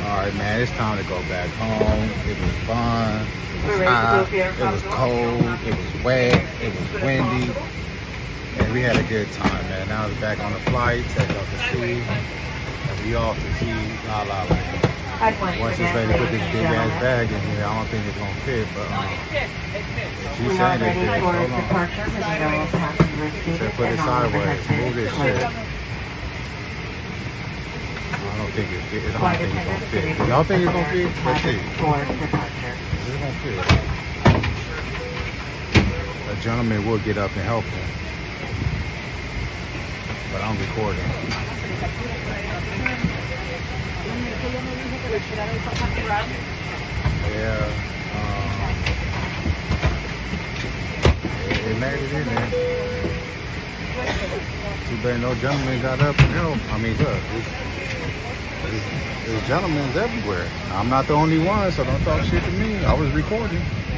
All right, man, it's time to go back home. It was fun. It was hot. It was cold. It was wet. It was windy. And we had a good time, man. Now it's back on the flight, take off the sea. And we off the sea. La la la. Once this lady put this big ass bag in here, I don't think it's gonna fit, but she's saying it fits. Hold on. Said put it sideways. Move this shit. I don't think it fit. I don't think it's gonna fit. Y'all think it's gonna fit? Let's see. Is it gonna fit? A gentleman will get up and help him. But I'm recording. Yeah. They made it in there. Too bad no gentleman got up and helped. I mean, look. There's gentlemen everywhere. I'm not the only one, so don't talk shit to me. I was recording.